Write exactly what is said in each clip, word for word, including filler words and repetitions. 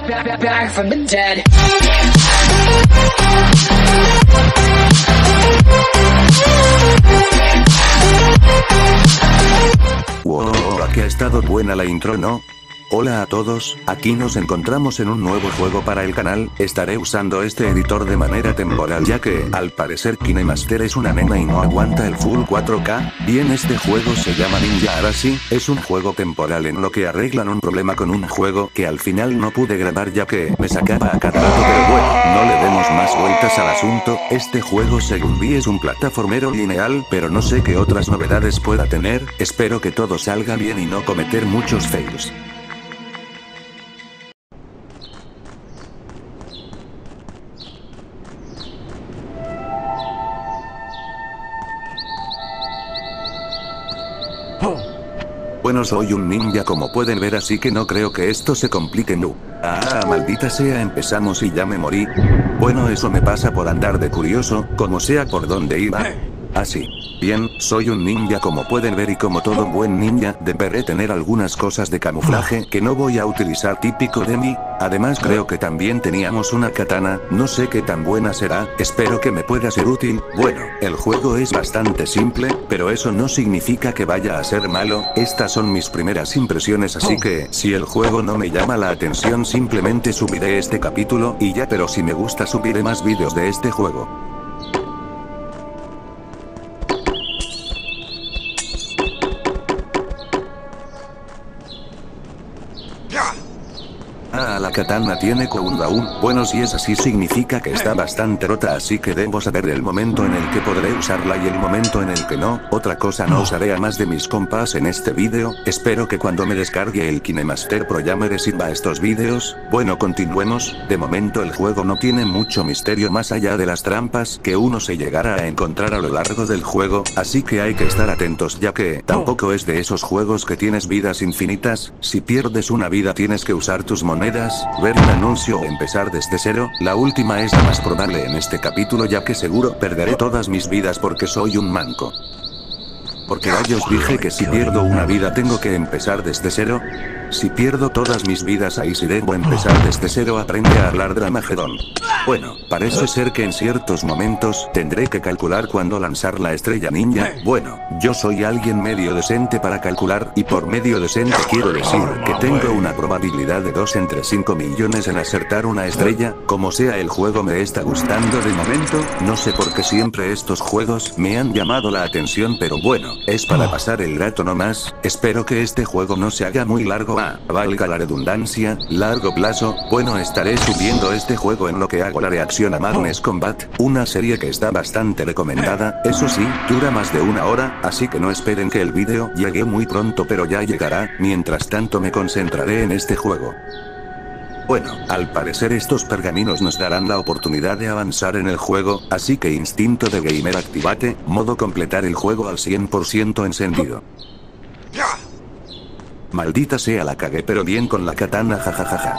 back, back from the dead. Wow, aquí ha estado buena la intro, ¿no? Hola a todos, aquí nos encontramos en un nuevo juego para el canal. Estaré usando este editor de manera temporal ya que, al parecer, KineMaster es una nena y no aguanta el full cuatro K. Bien, este juego se llama Ninja Arashi, es un juego temporal en lo que arreglan un problema con un juego que al final no pude grabar ya que me sacaba a cada rato, pero bueno, no le demos más vueltas al asunto. Este juego según vi es un plataformero lineal, pero no sé qué otras novedades pueda tener. Espero que todo salga bien y no cometer muchos fails. Bueno, soy un ninja como pueden ver, así que no creo que esto se complique. No. Ah, maldita sea, empezamos y ya me morí. Bueno, eso me pasa por andar de curioso, como sea por donde iba. Así. Bien, soy un ninja como pueden ver y como todo buen ninja, deberé tener algunas cosas de camuflaje que no voy a utilizar típico de mí. Además creo que también teníamos una katana, no sé qué tan buena será, espero que me pueda ser útil. Bueno, el juego es bastante simple, pero eso no significa que vaya a ser malo. Estas son mis primeras impresiones, así que, si el juego no me llama la atención simplemente subiré este capítulo y ya, pero si me gusta subiré más vídeos de este juego. Ah, la katana tiene cooldown. Bueno, si es así significa que está bastante rota, así que debo saber el momento en el que podré usarla y el momento en el que no. Otra cosa, no usaré a más de mis compas en este vídeo. Espero que cuando me descargue el KineMaster Pro ya me sirva estos vídeos. Bueno, continuemos. De momento el juego no tiene mucho misterio más allá de las trampas que uno se llegará a encontrar a lo largo del juego, así que hay que estar atentos ya que tampoco es de esos juegos que tienes vidas infinitas. Si pierdes una vida tienes que usar tus monedas, ver un anuncio o empezar desde cero. La última es la más probable en este capítulo ya que seguro perderé todas mis vidas porque soy un manco. Porque rayos dije que si pierdo una vida tengo que empezar desde cero. Si pierdo todas mis vidas ahí sí debo empezar desde cero. Aprende a hablar Dramagedón. Bueno, parece ser que en ciertos momentos tendré que calcular cuándo lanzar la estrella ninja. Bueno, yo soy alguien medio decente para calcular, y por medio decente quiero decir que tengo una probabilidad de dos entre cinco millones en acertar una estrella. Como sea, el juego me está gustando de momento. No sé por qué siempre estos juegos me han llamado la atención, pero bueno, es para pasar el rato nomás. Espero que este juego no se haga muy largo. Ah, valga la redundancia, largo plazo. Bueno, estaré subiendo este juego en lo que hago la reacción a Madness Combat, una serie que está bastante recomendada. Eso sí, dura más de una hora, así que no esperen que el vídeo llegue muy pronto, pero ya llegará. Mientras tanto me concentraré en este juego. Bueno, al parecer estos pergaminos nos darán la oportunidad de avanzar en el juego, así que instinto de gamer activate, modo completar el juego al cien por ciento encendido. Maldita sea, la cagué, pero bien con la katana, jajajaja.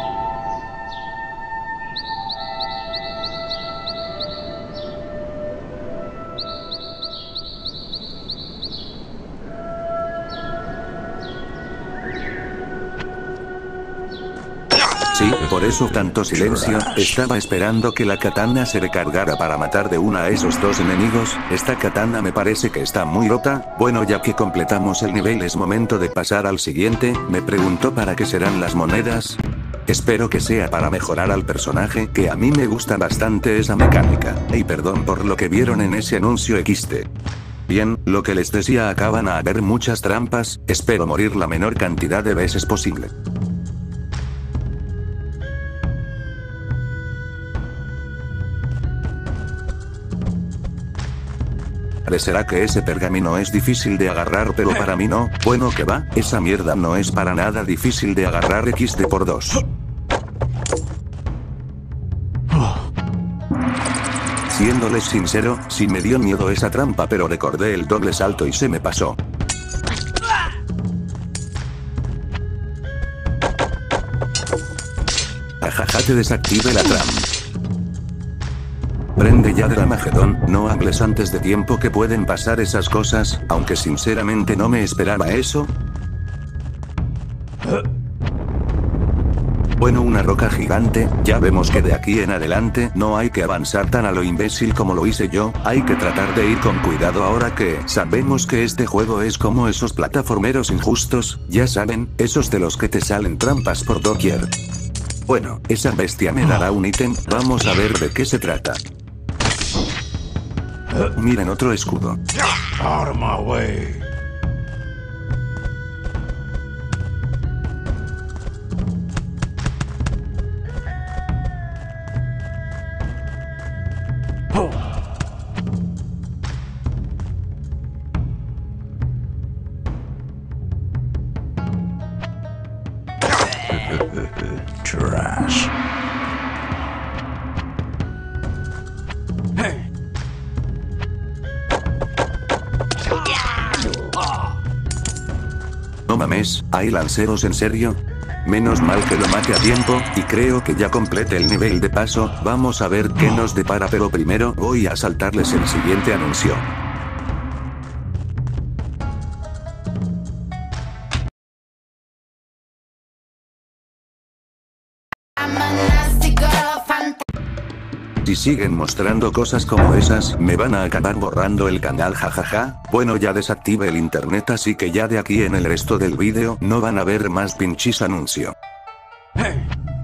Sí, por eso tanto silencio, estaba esperando que la katana se recargara para matar de una a esos dos enemigos. Esta katana me parece que está muy rota. Bueno, ya que completamos el nivel es momento de pasar al siguiente. Me preguntó para qué serán las monedas. Espero que sea para mejorar al personaje, que a mí me gusta bastante esa mecánica. Y perdón por lo que vieron en ese anuncio equis de. Bien, lo que les decía, acaban a haber muchas trampas, espero morir la menor cantidad de veces posible. Parecerá que ese pergamino es difícil de agarrar, pero para mí no. Bueno, que va, esa mierda no es para nada difícil de agarrar. equis de por dos. Siéndoles sincero, sí me dio miedo esa trampa, pero recordé el doble salto y se me pasó. Ajaja, te desactive la trampa. Prende ya Dramagedón, no hables antes de tiempo que pueden pasar esas cosas, aunque sinceramente no me esperaba eso. Bueno, una roca gigante. Ya vemos que de aquí en adelante no hay que avanzar tan a lo imbécil como lo hice yo. Hay que tratar de ir con cuidado ahora que sabemos que este juego es como esos plataformeros injustos, ya saben, esos de los que te salen trampas por doquier. Bueno, esa bestia me dará un ítem, vamos a ver de qué se trata. Miren, otro escudo. Out of my way. Trash. Hey. No mames, ¿hay lanceros en serio? Menos mal que lo mate a tiempo, y creo que ya complete el nivel de paso. Vamos a ver qué nos depara, pero primero voy a saltarles el siguiente anuncio. Si siguen mostrando cosas como esas, me van a acabar borrando el canal, jajaja. Bueno, ya desactive el internet, así que ya de aquí en el resto del vídeo no van a ver más pinches anuncio. Hey.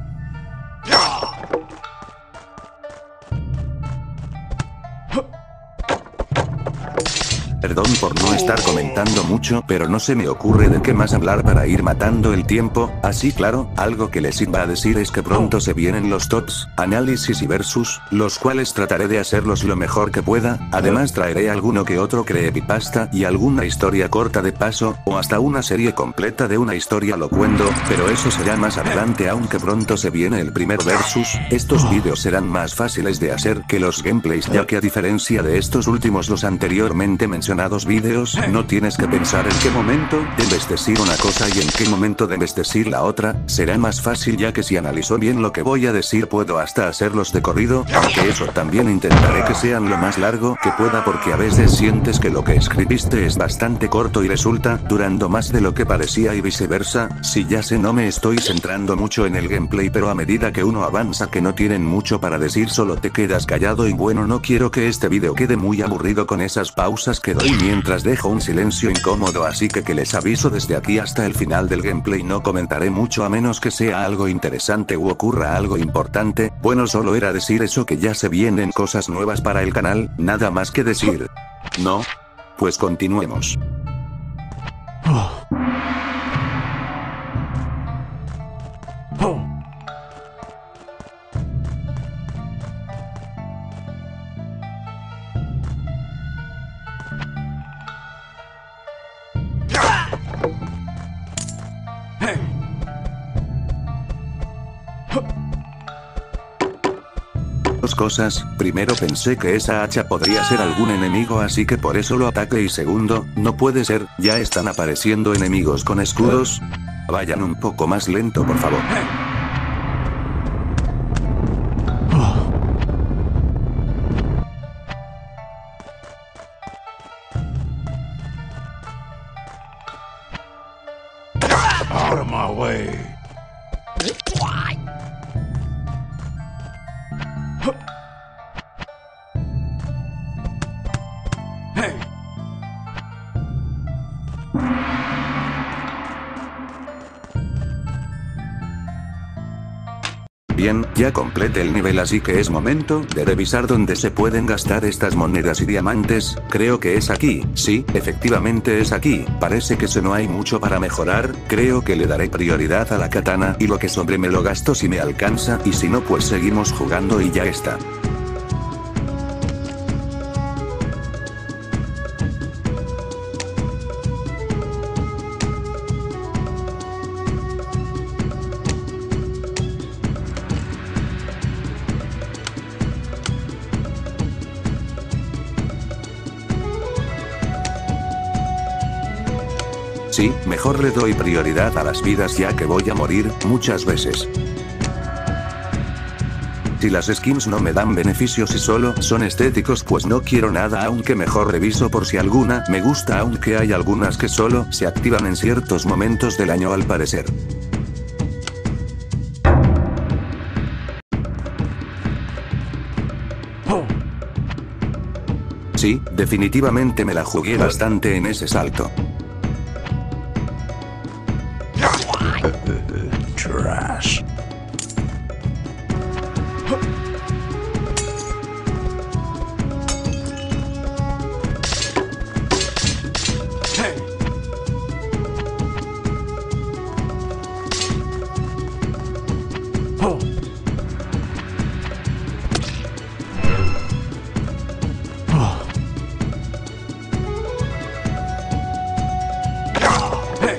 Perdón por no estar comentando mucho, pero no se me ocurre de qué más hablar para ir matando el tiempo. Así claro, algo que les iba a decir es que pronto se vienen los tops, análisis y versus, los cuales trataré de hacerlos lo mejor que pueda. Además traeré alguno que otro creepypasta y alguna historia corta de paso, o hasta una serie completa de una historia lo cuento, pero eso será más adelante, aunque pronto se viene el primer versus. Estos vídeos serán más fáciles de hacer que los gameplays, ya que a diferencia de estos últimos, los anteriormente mencionados vídeos, no tienes que pensar en qué momento debes decir una cosa y en qué momento debes decir la otra. Será más fácil, ya que si analizo bien lo que voy a decir puedo hasta hacerlos de corrido, aunque eso también intentaré que sean lo más largo que pueda, porque a veces sientes que lo que escribiste es bastante corto y resulta durando más de lo que parecía y viceversa. Si ya sé, no me estoy centrando mucho en el gameplay, pero a medida que uno avanza que no tienen mucho para decir solo te quedas callado, y bueno, no quiero que este video quede muy aburrido con esas pausas que doy mientras dejo un silencio incómodo, así que que les aviso desde aquí hasta el final del gameplay no comentaré mucho a menos que sea algo interesante u ocurra algo importante. Bueno, solo era decir eso, que ya se vienen cosas nuevas para el canal, nada más que decir. ¿No? Pues continuemos. Dos cosas, primero pensé que esa hacha podría ser algún enemigo, así que por eso lo ataqué, y segundo, no puede ser, ya están apareciendo enemigos con escudos. Vayan un poco más lento, por favor. Out of my way. Hey. Bien, ya completé el nivel, así que es momento de revisar dónde se pueden gastar estas monedas y diamantes. Creo que es aquí, sí, efectivamente es aquí. Parece que se no hay mucho para mejorar, creo que le daré prioridad a la katana, y lo que sobre me lo gasto si me alcanza, y si no pues seguimos jugando y ya está. Sí, mejor le doy prioridad a las vidas, ya que voy a morir muchas veces. Si las skins no me dan beneficios y solo son estéticos, pues no quiero nada, aunque mejor reviso por si alguna me gusta, aunque hay algunas que solo se activan en ciertos momentos del año al parecer. Sí, definitivamente me la jugué bastante en ese salto. Trash. Hey. Oh. Oh. Hey.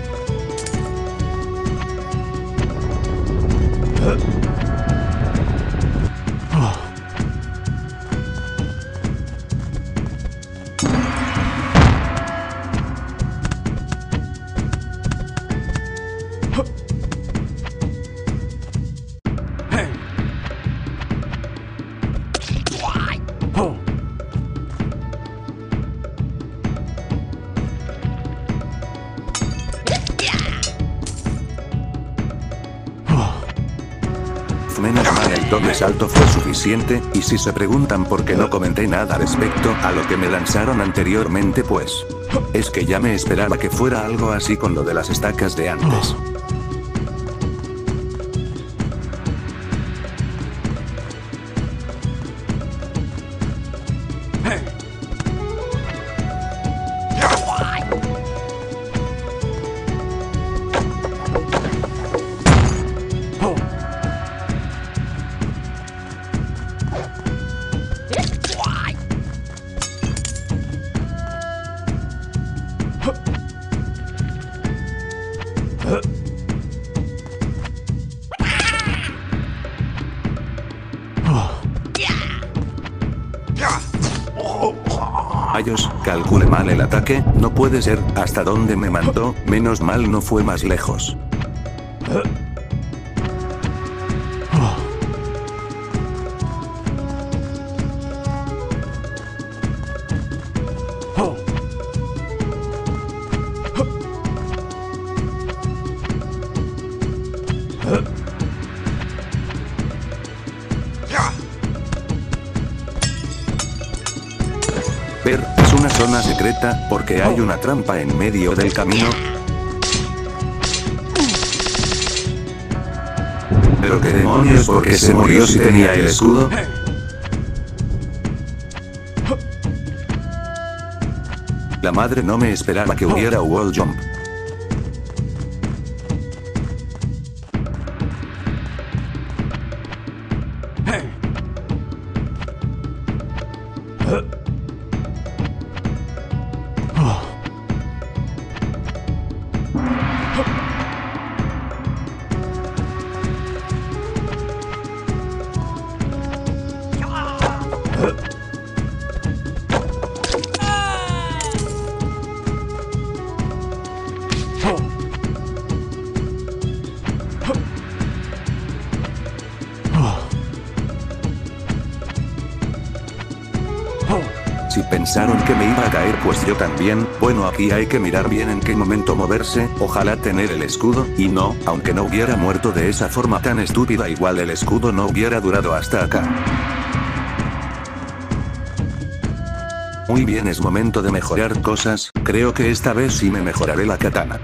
Hey. Oh. Menos mal el doble salto fue suficiente, y si se preguntan por qué no comenté nada respecto a lo que me lanzaron anteriormente, pues es que ya me esperaba que fuera algo así con lo de las estacas de antes. Hey. Oh. Rayos, calculé mal el ataque, no puede ser, hasta dónde me mandó, menos mal no fue más lejos. Oh. Ver, es una zona secreta, porque hay una trampa en medio del camino. Pero qué demonios, ¿por qué se murió si tenía el escudo? Hey. La madre no me esperaba que hubiera wall jump. Hey. Si pensaron que me iba a caer, pues yo también. Bueno, aquí hay que mirar bien en qué momento moverse, ojalá tener el escudo, y no, aunque no hubiera muerto de esa forma tan estúpida, igual el escudo no hubiera durado hasta acá. Muy bien, es momento de mejorar cosas, creo que esta vez sí me mejoraré la katana.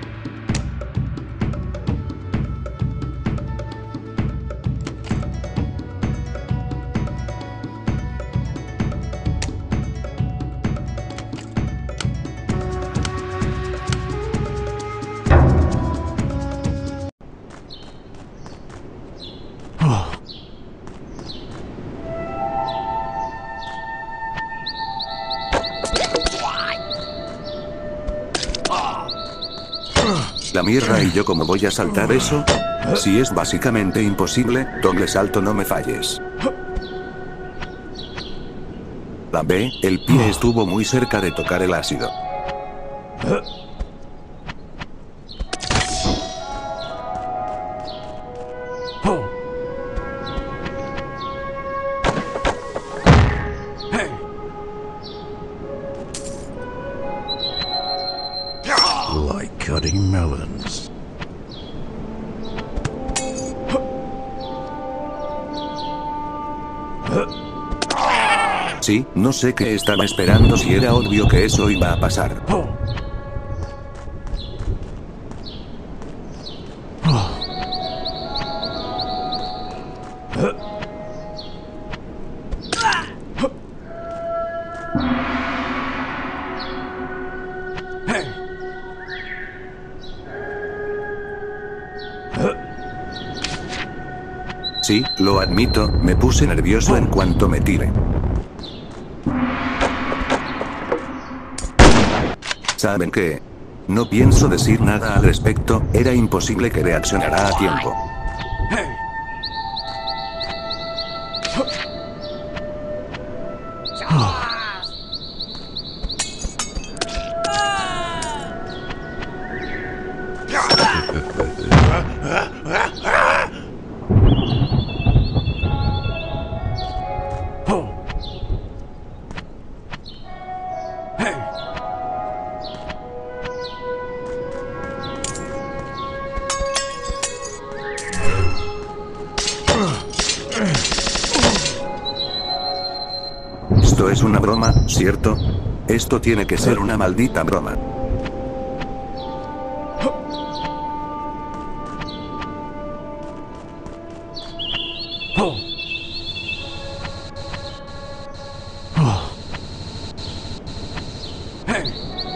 La mierda, ¿y yo cómo voy a saltar eso? Si es básicamente imposible, doble salto, no me falles. La B, el pie estuvo muy cerca de tocar el ácido. Like cutting melons. Sí, no sé qué estaba esperando si era obvio que eso iba a pasar. Oh. Oh. Hey. Sí, lo admito, me puse nervioso en cuanto me tiré. ¿Saben qué? No pienso decir nada al respecto, era imposible que reaccionara a tiempo. Hey. Oh. Hey. Esto es una broma, ¿cierto? Esto tiene que ser una maldita broma. Oh. Oh. Hey.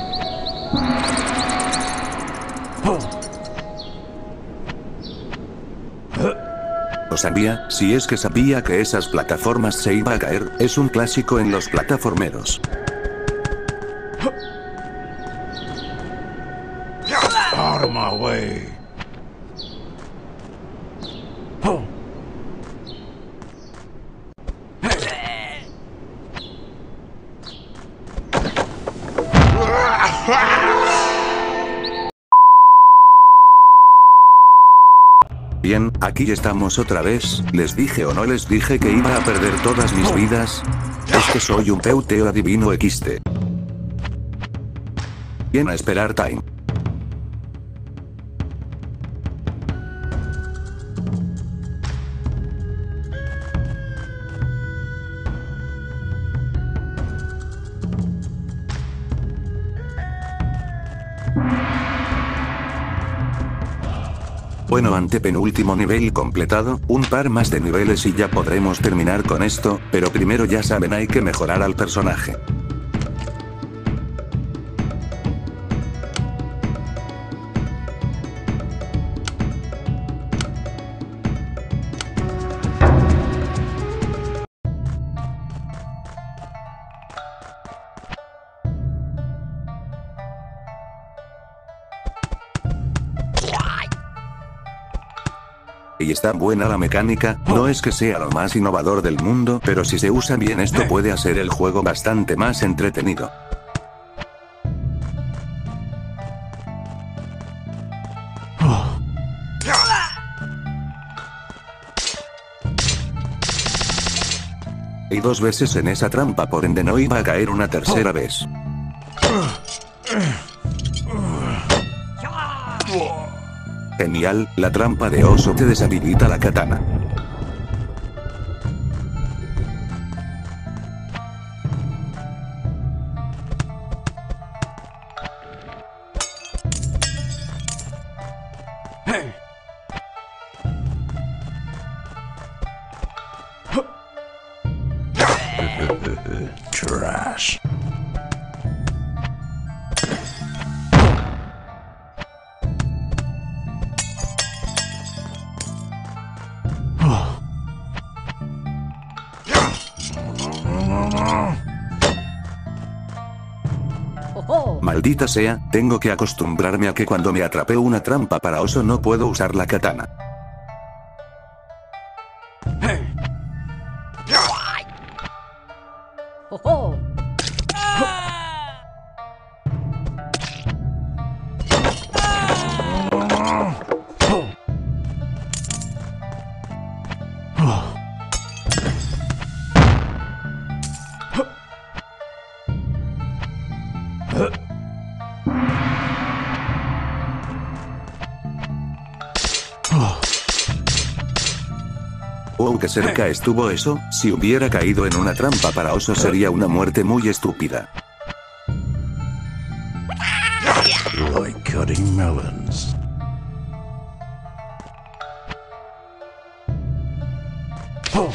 Oh. Lo sabía, si es que sabía que esas plataformas se iba a caer, es un clásico en los plataformeros. Out of my way. Oh. Hey. Bien, aquí estamos otra vez, ¿les dije o no les dije que iba a perder todas mis vidas? Es que soy un peuteo adivino equis de. Bien, a esperar time. Bueno, antepenúltimo nivel completado, un par más de niveles y ya podremos terminar con esto, pero primero ya saben hay que mejorar al personaje. Y está buena la mecánica, no es que sea lo más innovador del mundo, pero si se usa bien esto puede hacer el juego bastante más entretenido. Oh. Y dos veces en esa trampa por ende no iba a caer una tercera vez. Genial, la trampa de oso te deshabilita la katana. Hey. Trash. Oh. Maldita sea, tengo que acostumbrarme a que cuando me atrapé una trampa para oso no puedo usar la katana. Hey. Oh. Oh. Oh. Oh. Oh, qué cerca estuvo eso. Si hubiera caído en una trampa para oso sería una muerte muy estúpida. Like cutting melons. Oh.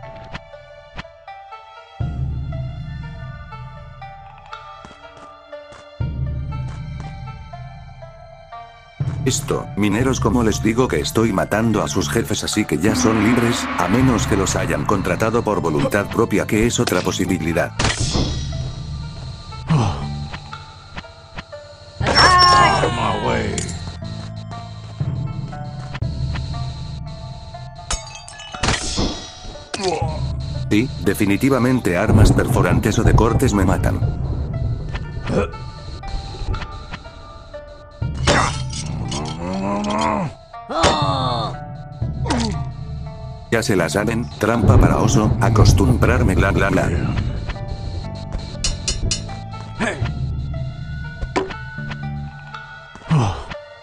Esto, mineros, como les digo que estoy matando a sus jefes, así que ya son libres, a menos que los hayan contratado por voluntad propia, que es otra posibilidad. Out of my way. Sí, definitivamente armas perforantes o de cortes me matan. Ya se la saben, trampa para oso, acostumbrarme, bla bla bla. Hey. Oh.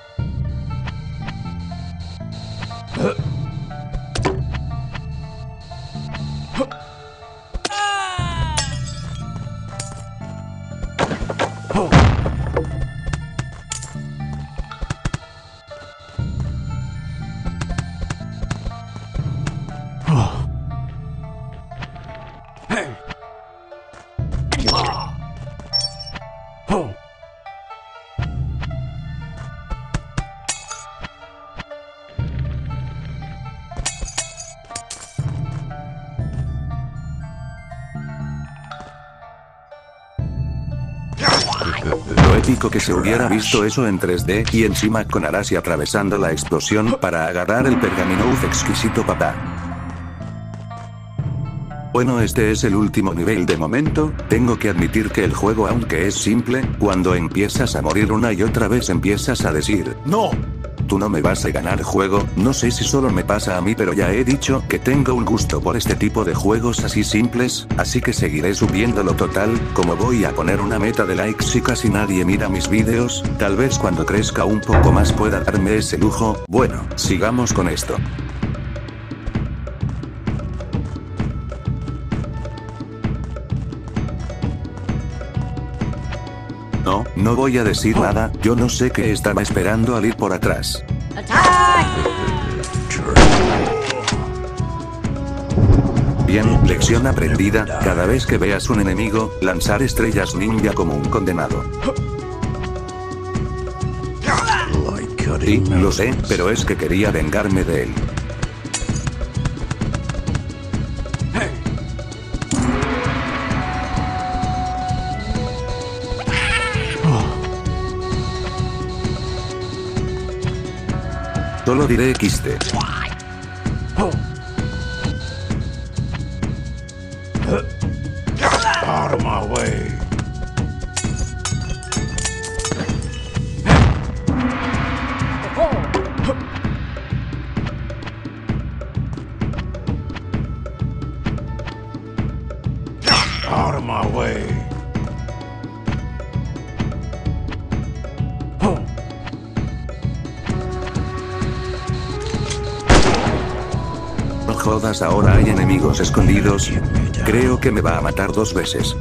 Lo épico que se hubiera visto eso en tres D, y encima con Arashi atravesando la explosión para agarrar el pergamino. Uf, exquisito, papá. Bueno, este es el último nivel de momento. Tengo que admitir que el juego, aunque es simple, cuando empiezas a morir una y otra vez empiezas a decir: no, tú no me vas a ganar, juego. No sé si solo me pasa a mí, pero ya he dicho que tengo un gusto por este tipo de juegos así simples, así que seguiré subiéndolo. Total, como voy a poner una meta de likes y casi nadie mira mis vídeos, tal vez cuando crezca un poco más pueda darme ese lujo. Bueno, sigamos con esto. No, no voy a decir nada, yo no sé qué estaba esperando al ir por atrás. Bien, lección aprendida, cada vez que veas un enemigo, lanzar estrellas ninja como un condenado. Sí, lo sé, pero es que quería vengarme de él. Solo diré equis de. Out of my way. Out of my way. No jodas, ahora hay enemigos escondidos. Creo que me va a matar dos veces.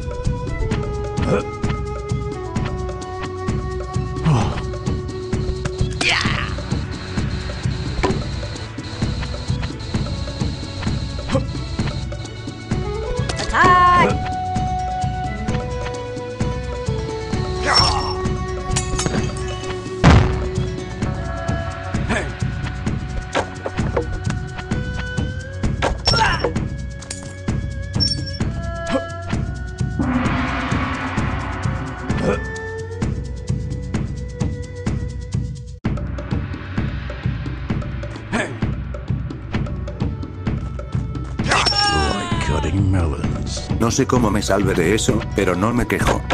No sé cómo me salve de eso, pero no me quejo.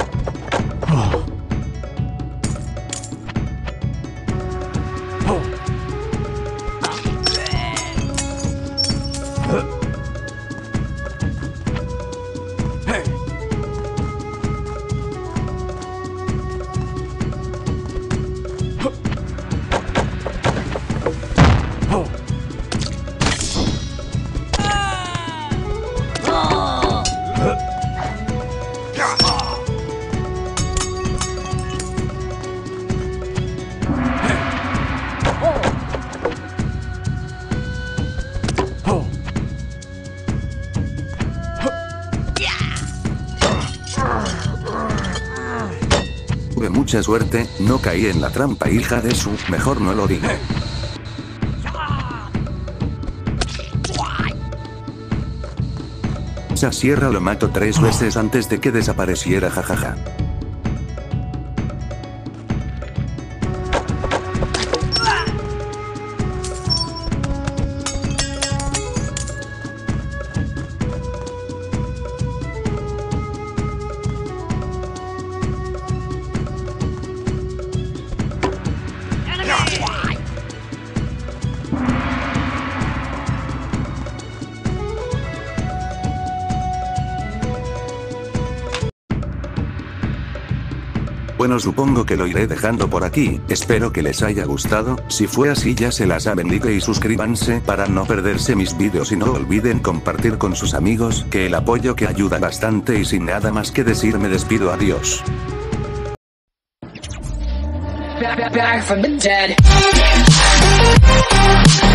mucha suerte, no caí en la trampa, hija de su, mejor no lo digo. Esa sierra lo mato tres veces antes de que desapareciera, jajaja. Bueno, supongo que lo iré dejando por aquí, espero que les haya gustado, si fue así ya se la saben, like y suscríbanse para no perderse mis vídeos y no olviden compartir con sus amigos, que el apoyo que ayuda bastante, y sin nada más que decir me despido, adiós. Back, back from the dead.